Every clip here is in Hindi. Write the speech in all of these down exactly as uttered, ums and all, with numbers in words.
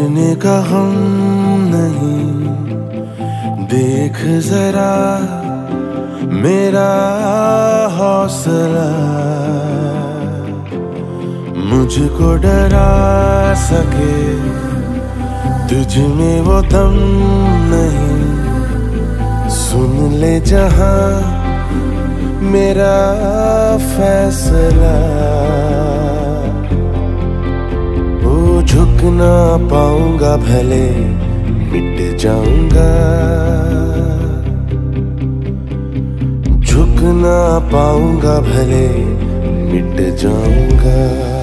मरने का गम नहीं, देख जरा मेरा हौसला, मुझको डरा सके तुझ में वो दम नहीं। सुन ले जहां मेरा फैसला, ओ झुक ना पाऊंगा भले मिट जाऊंगा, झुक ना पाऊंगा भले मिट जाऊंगा।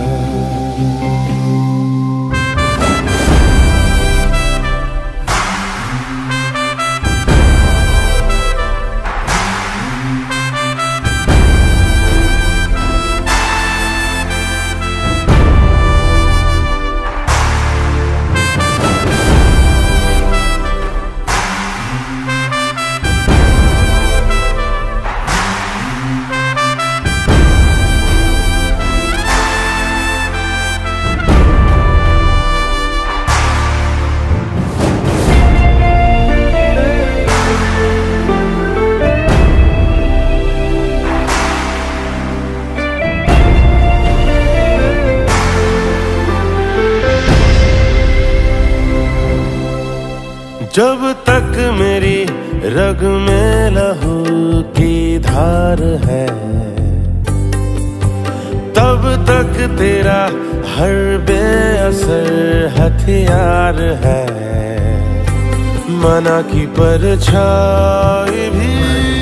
जब तक मेरी रग में लहू की धार है, तब तक तेरा हर बेअसर हथियार है। मना की परछाई भी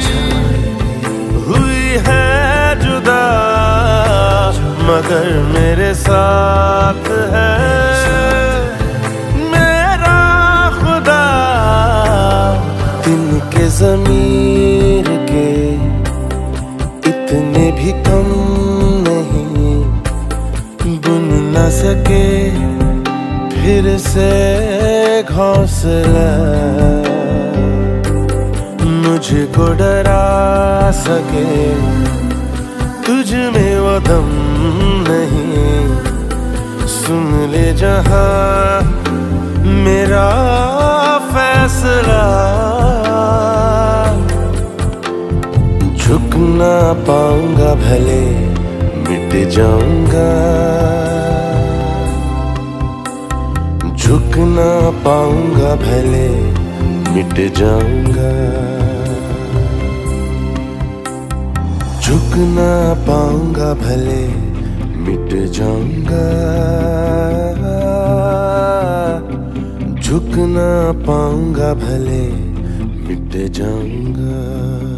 हुई है जुदा, मगर मेरे साथ है के ज़मीर के इतने भी कम नहीं, बुन न सके फिर से घोंसला, मुझको डरा सके तुझ में वो दम नहीं। सुन ले जहां मेरा फैसला, झुक ना पाऊंगा भले मिट जाऊंगा, झुक ना पाऊंगा भले मिट जाऊंगा, झुक ना पाऊंगा भले मिट जाऊंगा, झुक ना पाऊंगा भले मिट जाऊंगा।